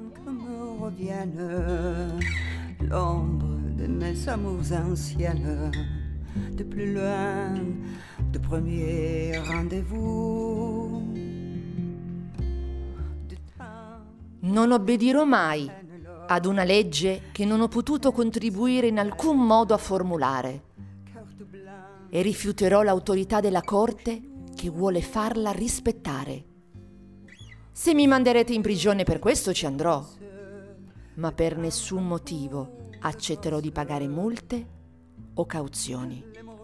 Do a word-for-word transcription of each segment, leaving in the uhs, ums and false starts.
Que me revienne l'ombre de mes amours anciennes, de plus loin, de premier rendez-vous. Non obbedirò mai ad una legge che non ho potuto contribuire in alcun modo a formulare e rifiuterò l'autorità della Corte che vuole farla rispettare. Se mi manderete in prigione per questo ci andrò, ma per nessun motivo accetterò di pagare multe o cauzioni.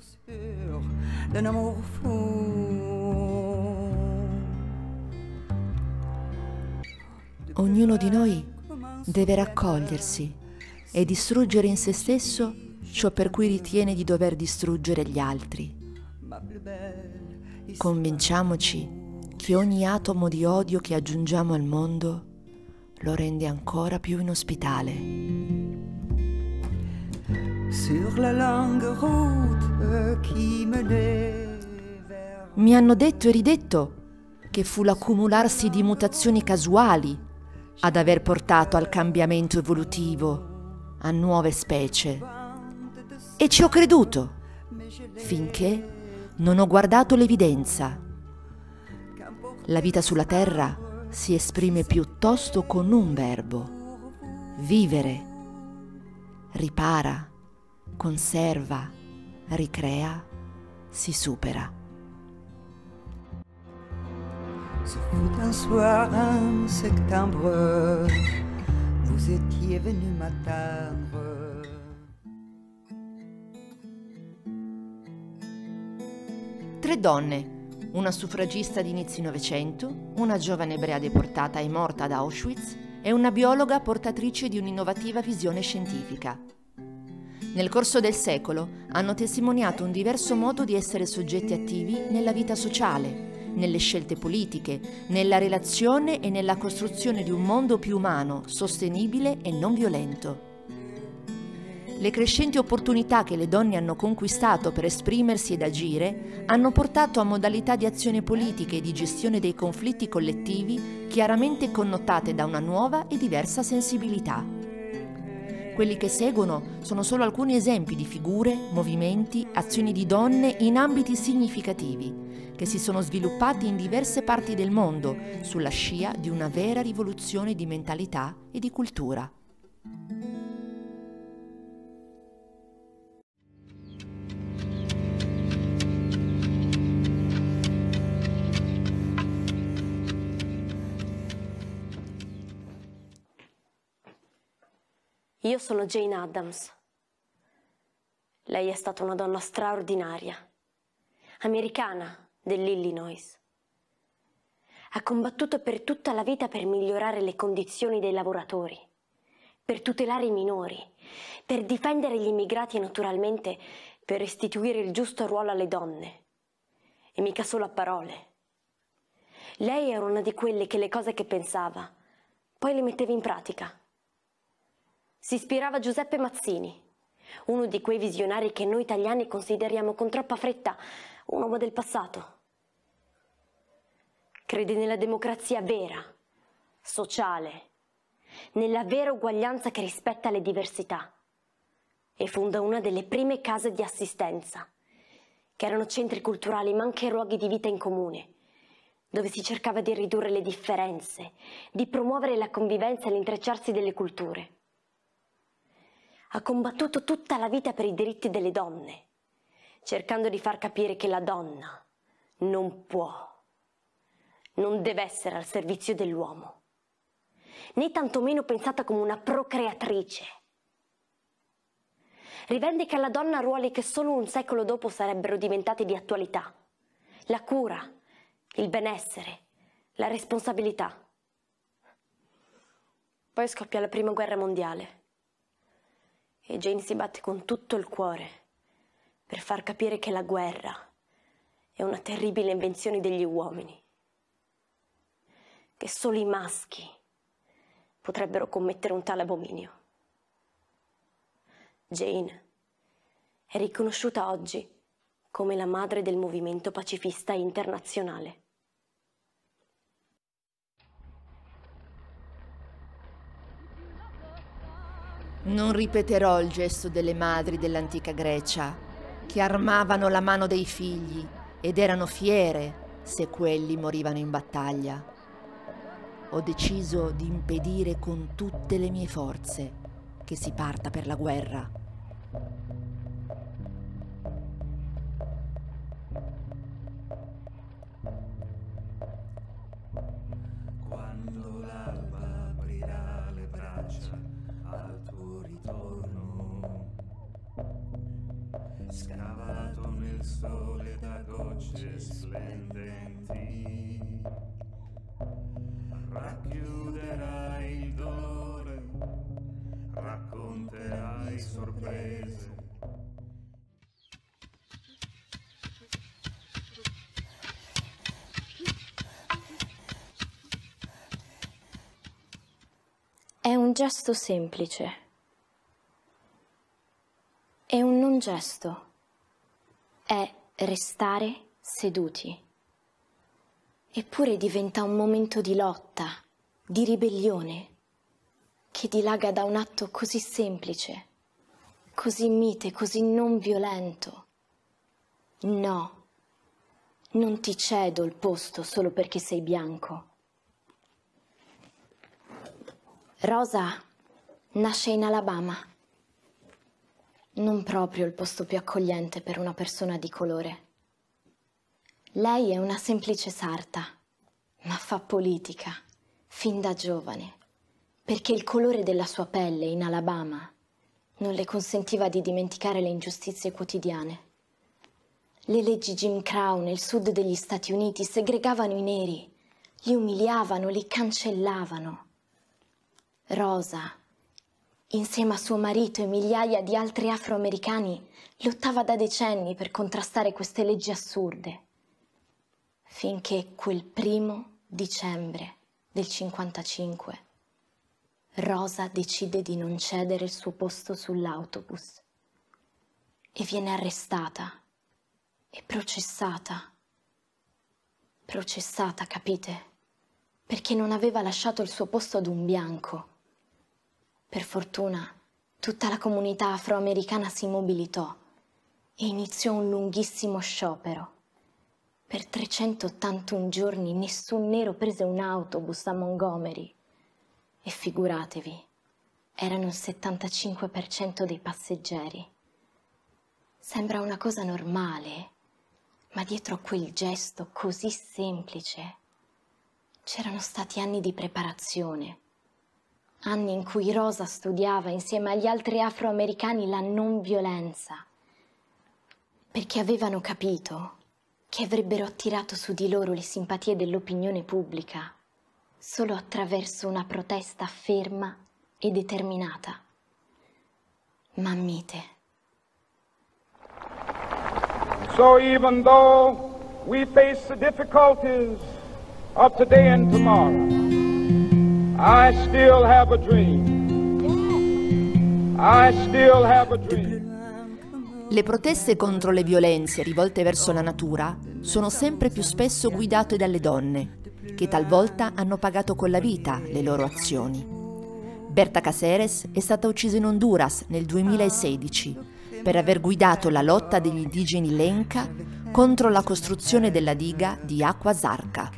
Ognuno di noi deve raccogliersi e distruggere in se stesso ciò per cui ritiene di dover distruggere gli altri. Convinciamoci che ogni atomo di odio che aggiungiamo al mondo lo rende ancora più inospitale. Mi hanno detto e ridetto che fu l'accumularsi di mutazioni casuali ad aver portato al cambiamento evolutivo, a nuove specie. E ci ho creduto, finché non ho guardato l'evidenza. La vita sulla Terra si esprime piuttosto con un verbo: vivere. Ripara, conserva, ricrea, si supera. Ce fut un soir en septembre, vous étiez venu m'attendre. Tre donne, una suffragista di inizi Novecento, una giovane ebrea deportata e morta ad Auschwitz e una biologa portatrice di un'innovativa visione scientifica. Nel corso del secolo hanno testimoniato un diverso modo di essere soggetti attivi nella vita sociale, nelle scelte politiche, nella relazione e nella costruzione di un mondo più umano, sostenibile e non violento. Le crescenti opportunità che le donne hanno conquistato per esprimersi ed agire hanno portato a modalità di azione politica e di gestione dei conflitti collettivi chiaramente connotate da una nuova e diversa sensibilità. Quelli che seguono sono solo alcuni esempi di figure, movimenti, azioni di donne in ambiti significativi che si sono sviluppati in diverse parti del mondo sulla scia di una vera rivoluzione di mentalità e di cultura. Io sono Jane Addams. Lei è stata una donna straordinaria, americana dell'Illinois. Ha combattuto per tutta la vita per migliorare le condizioni dei lavoratori, per tutelare i minori, per difendere gli immigrati e naturalmente per restituire il giusto ruolo alle donne. E mica solo a parole. Lei era una di quelle che le cose che pensava poi le metteva in pratica. Si ispirava a Giuseppe Mazzini, uno di quei visionari che noi italiani consideriamo con troppa fretta un uomo del passato. Crede nella democrazia vera, sociale, nella vera uguaglianza che rispetta le diversità e fonda una delle prime case di assistenza, che erano centri culturali ma anche luoghi di vita in comune, dove si cercava di ridurre le differenze, di promuovere la convivenza e l'intrecciarsi delle culture. Ha combattuto tutta la vita per i diritti delle donne, cercando di far capire che la donna non può, non deve essere al servizio dell'uomo, né tantomeno pensata come una procreatrice. Rivendica alla donna ruoli che solo un secolo dopo sarebbero diventati di attualità: la cura, il benessere, la responsabilità. Poi scoppia la prima guerra mondiale e Jane si batte con tutto il cuore per far capire che la guerra è una terribile invenzione degli uomini, che solo i maschi potrebbero commettere un tale abominio. Jane è riconosciuta oggi come la madre del movimento pacifista internazionale. Non ripeterò il gesto delle madri dell'antica Grecia, che armavano la mano dei figli ed erano fiere se quelli morivano in battaglia. Ho deciso di impedire con tutte le mie forze che si parta per la guerra. Quando l'alba aprirà le braccia al tuo ritorno, scavato nel sole da gocce splendenti, racchiuderai il dolore, racconterai sorprese. È un gesto semplice. È un non gesto. È restare seduti. Eppure diventa un momento di lotta, di ribellione, che dilaga da un atto così semplice, così mite, così non violento. No, non ti cedo il posto solo perché sei bianco. Rosa nasce in Alabama. Non proprio il posto più accogliente per una persona di colore. Lei è una semplice sarta, ma fa politica, fin da giovane, perché il colore della sua pelle in Alabama non le consentiva di dimenticare le ingiustizie quotidiane. Le leggi Jim Crow nel sud degli Stati Uniti segregavano i neri, li umiliavano, li cancellavano. Rosa, insieme a suo marito e migliaia di altri afroamericani, lottava da decenni per contrastare queste leggi assurde, finché quel primo dicembre del cinquantacinque Rosa decide di non cedere il suo posto sull'autobus e viene arrestata e processata. Processata, capite? Perché non aveva lasciato il suo posto ad un bianco. Per fortuna, tutta la comunità afroamericana si mobilitò e iniziò un lunghissimo sciopero. Per trecentottantuno giorni nessun nero prese un autobus a Montgomery. E figuratevi, erano il settantacinque per cento dei passeggeri. Sembra una cosa normale, ma dietro a quel gesto così semplice c'erano stati anni di preparazione. Anni in cui Rosa studiava insieme agli altri afroamericani la non violenza, perché avevano capito che avrebbero attirato su di loro le simpatie dell'opinione pubblica solo attraverso una protesta ferma e determinata, ma mite. So even though we face the difficulties of today and tomorrow, I still have a dream. I still have a dream. Le proteste contro le violenze rivolte verso la natura sono sempre più spesso guidate dalle donne, che talvolta hanno pagato con la vita le loro azioni. Berta Cáceres è stata uccisa in Honduras nel duemilasedici per aver guidato la lotta degli indigeni Lenca contro la costruzione della diga di Acqua Zarca.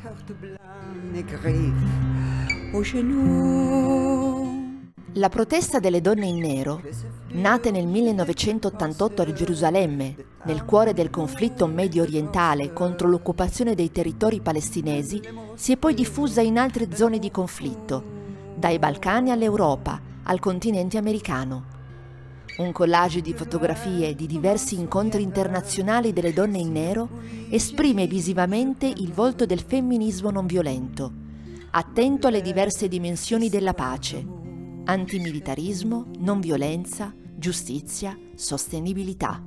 La protesta delle donne in nero, nate nel millenovecentottantotto a Gerusalemme, nel cuore del conflitto medio orientale contro l'occupazione dei territori palestinesi, si è poi diffusa in altre zone di conflitto, dai Balcani all'Europa, al continente americano. Un collage di fotografie di diversi incontri internazionali delle donne in nero esprime visivamente il volto del femminismo non violento, attento alle diverse dimensioni della pace: antimilitarismo, non violenza, giustizia, sostenibilità.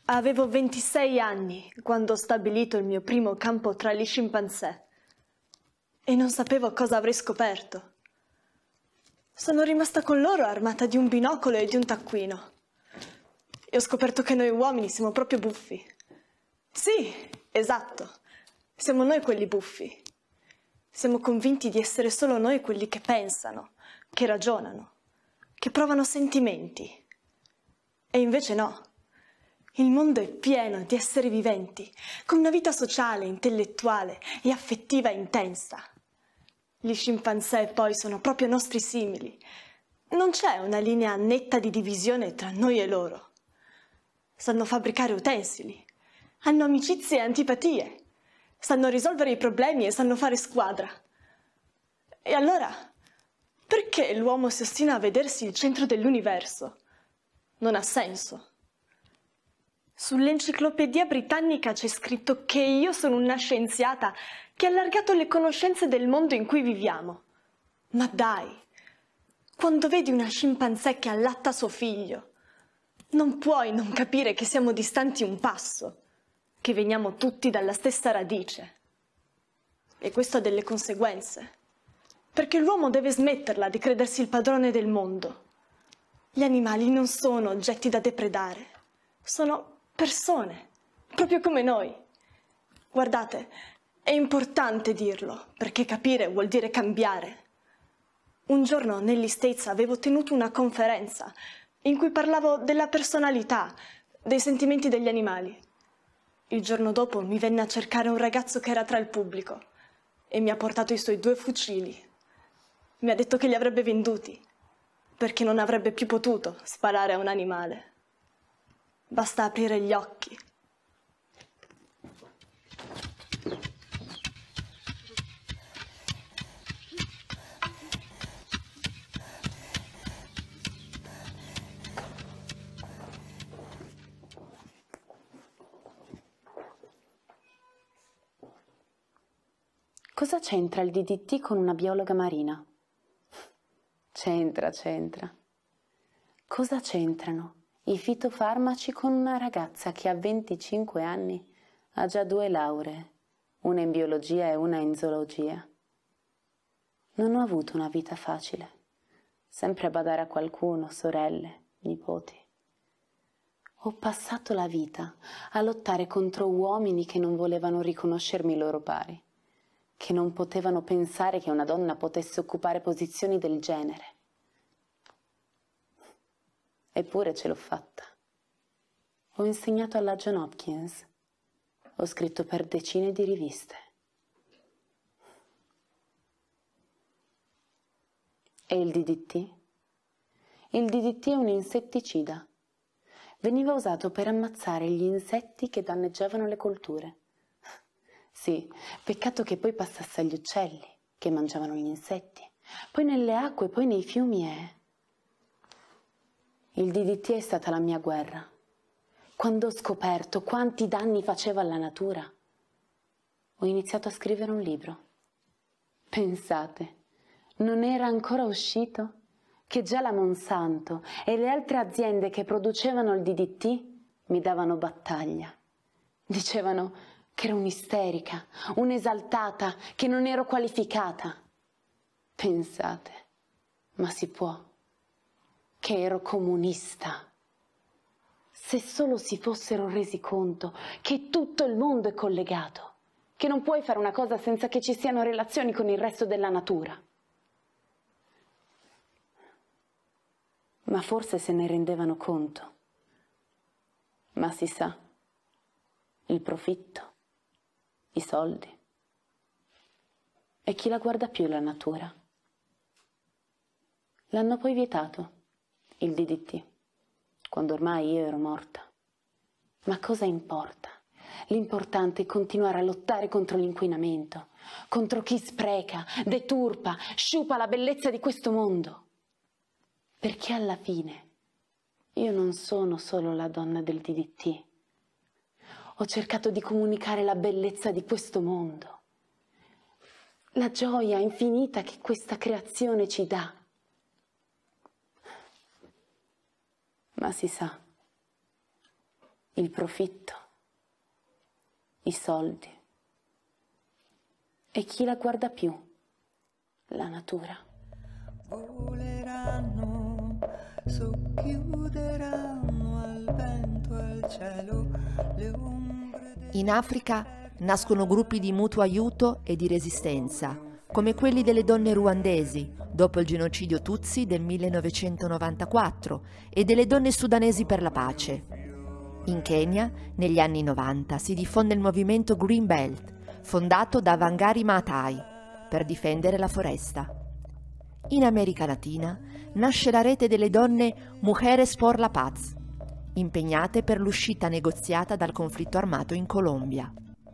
Avevo ventisei anni quando ho stabilito il mio primo campo tra gli scimpanzé e non sapevo cosa avrei scoperto. Sono rimasta con loro armata di un binocolo e di un taccuino e ho scoperto che noi uomini siamo proprio buffi. Sì, esatto, siamo noi quelli buffi. Siamo convinti di essere solo noi quelli che pensano, che ragionano, che provano sentimenti. E invece no. Il mondo è pieno di esseri viventi, con una vita sociale, intellettuale e affettiva intensa. Gli scimpanzé poi sono proprio nostri simili. Non c'è una linea netta di divisione tra noi e loro. Sanno fabbricare utensili, hanno amicizie e antipatie, sanno risolvere i problemi e sanno fare squadra. E allora, perché l'uomo si ostina a vedersi il centro dell'universo? Non ha senso. Sull'enciclopedia britannica c'è scritto che io sono una scienziata che ha allargato le conoscenze del mondo in cui viviamo. Ma dai, quando vedi una scimpanzé che allatta suo figlio, non puoi non capire che siamo distanti un passo, che veniamo tutti dalla stessa radice. E questo ha delle conseguenze, perché l'uomo deve smetterla di credersi il padrone del mondo. Gli animali non sono oggetti da depredare, sono persone, proprio come noi. Guardate, è importante dirlo, perché capire vuol dire cambiare. Un giorno negli States avevo tenuto una conferenza in cui parlavo della personalità, dei sentimenti degli animali. Il giorno dopo mi venne a cercare un ragazzo che era tra il pubblico e mi ha portato i suoi due fucili. Mi ha detto che li avrebbe venduti, perché non avrebbe più potuto sparare a un animale. Basta aprire gli occhi. Cosa c'entra il D D T con una biologa marina? C'entra, c'entra. Cosa c'entrano i fitofarmaci con una ragazza che a venticinque anni ha già due lauree, una in biologia e una in zoologia? Non ho avuto una vita facile, sempre a badare a qualcuno, sorelle, nipoti. Ho passato la vita a lottare contro uomini che non volevano riconoscermi loro pari, che non potevano pensare che una donna potesse occupare posizioni del genere. Eppure ce l'ho fatta. Ho insegnato alla John Hopkins. Ho scritto per decine di riviste. E il D D T? Il D D T è un insetticida. Veniva usato per ammazzare gli insetti che danneggiavano le colture. Sì, peccato che poi passasse agli uccelli, che mangiavano gli insetti, poi nelle acque, poi nei fiumi e... Il D D T è stata la mia guerra. Quando ho scoperto quanti danni faceva alla natura, ho iniziato a scrivere un libro. Pensate, non era ancora uscito che già la Monsanto e le altre aziende che producevano il D D T mi davano battaglia. Dicevano che ero un'isterica, un'esaltata, che non ero qualificata. Pensate, ma si può? Che ero comunista. Se solo si fossero resi conto che tutto il mondo è collegato, che non puoi fare una cosa senza che ci siano relazioni con il resto della natura. Ma forse se ne rendevano conto. Ma si sa, il profitto, i soldi. E chi la guarda più la natura? L'hanno poi vietato. Il D D T, quando ormai io ero morta. Ma cosa importa? L'importante è continuare a lottare contro l'inquinamento, contro chi spreca, deturpa, sciupa la bellezza di questo mondo. Perché alla fine io non sono solo la donna del D D T. Ho cercato di comunicare la bellezza di questo mondo, la gioia infinita che questa creazione ci dà. Ma si sa, il profitto, i soldi. E chi la guarda più? La natura. Voleranno, socchiuderanno al vento, al cielo, le ombre de... In Africa nascono gruppi di mutuo aiuto e di resistenza, come quelli delle donne ruandesi, dopo il genocidio Tutsi del millenovecentonovantaquattro, e delle donne sudanesi per la pace. In Kenya, negli anni novanta, si diffonde il movimento Green Belt, fondato da Wangari Maathai, per difendere la foresta. In America Latina nasce la rete delle donne Mujeres por la Paz, impegnate per l'uscita negoziata dal conflitto armato in Colombia.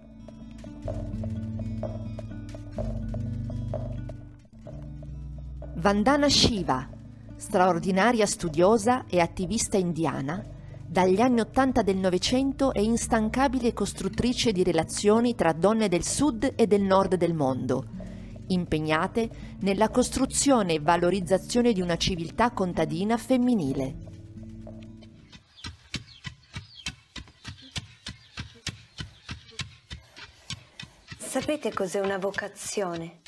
Vandana Shiva, straordinaria studiosa e attivista indiana, dagli anni Ottanta del Novecento è instancabile costruttrice di relazioni tra donne del sud e del nord del mondo, impegnate nella costruzione e valorizzazione di una civiltà contadina femminile. Sapete cos'è una vocazione?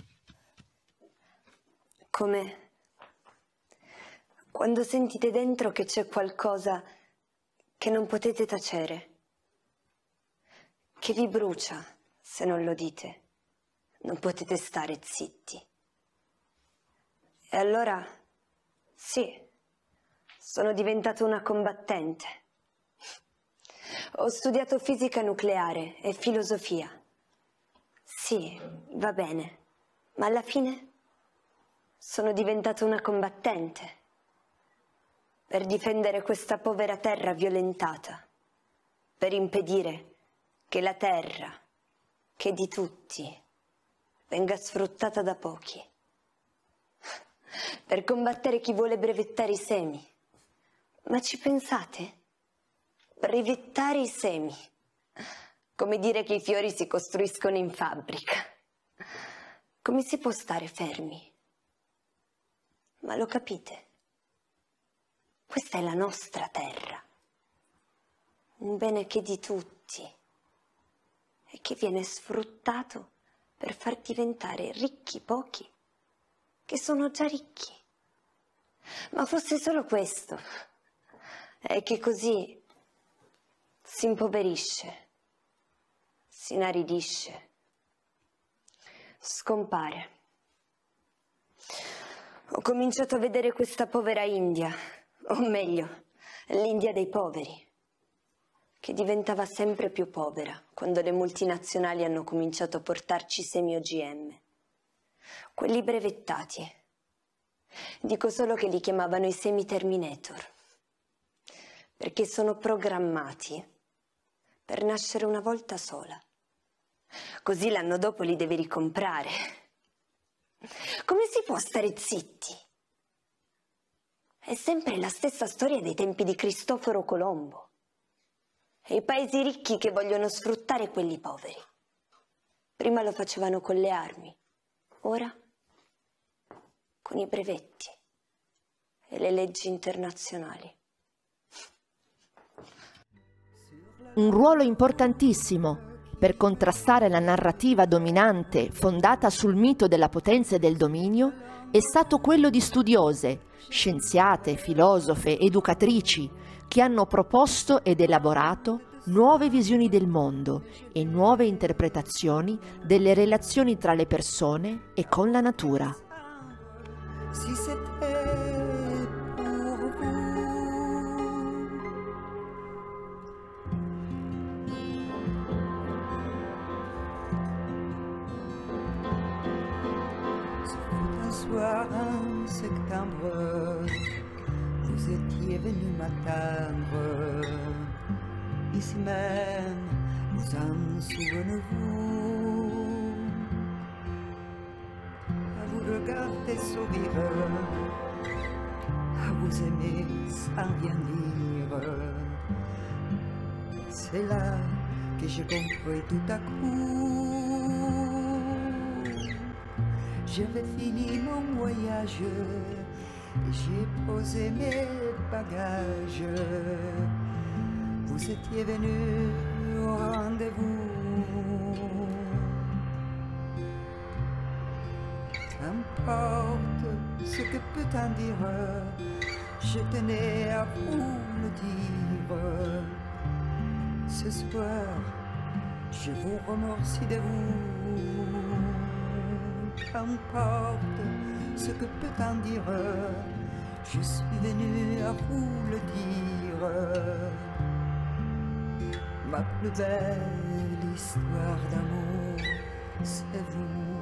Come quando sentite dentro che c'è qualcosa che non potete tacere, che vi brucia se non lo dite, non potete stare zitti. E allora, sì, sono diventata una combattente. Ho studiato fisica nucleare e filosofia. Sì, va bene, ma alla fine sono diventata una combattente per difendere questa povera terra violentata, per impedire che la terra, che è di tutti, venga sfruttata da pochi, per combattere chi vuole brevettare i semi. Ma ci pensate? Brevettare i semi, come dire che i fiori si costruiscono in fabbrica. Come si può stare fermi? Ma lo capite? Questa è la nostra terra, un bene che è di tutti e che viene sfruttato per far diventare ricchi pochi, che sono già ricchi. Ma fosse solo questo, è che così si impoverisce, si inaridisce, scompare. Ho cominciato a vedere questa povera India, o meglio, l'India dei poveri, che diventava sempre più povera quando le multinazionali hanno cominciato a portarci semi O G M. Quelli brevettati. Dico solo che li chiamavano i semi Terminator, perché sono programmati per nascere una volta sola. Così l'anno dopo li devi ricomprare. Come si può stare zitti? È sempre la stessa storia dei tempi di Cristoforo Colombo. E i paesi ricchi che vogliono sfruttare quelli poveri. Prima lo facevano con le armi, ora con i brevetti e le leggi internazionali. Un ruolo importantissimo per contrastare la narrativa dominante fondata sul mito della potenza e del dominio è stato quello di studiose, scienziate, filosofe, educatrici che hanno proposto ed elaborato nuove visioni del mondo e nuove interpretazioni delle relazioni tra le persone e con la natura. Si c'était pour vous. Ce fut un soir en septembre, vous étiez venu m'attendre. Ici même, vous en souvenez-vous? À vous regarder sourire, à vous aimer sans rien dire. C'est là que j'ai compris tout à coup. J'avais fini mon voyage et j'ai posé mes bagages. vous étiez venu au rendez-vous. Qu'importe ce que peut en dire, je tenais à vous le dire. Ce soir, je vous remercie de vous. Qu'importe ce que peut en dire, je suis venu à vous le dire. Ma plus belle histoire d'amour, c'est vous.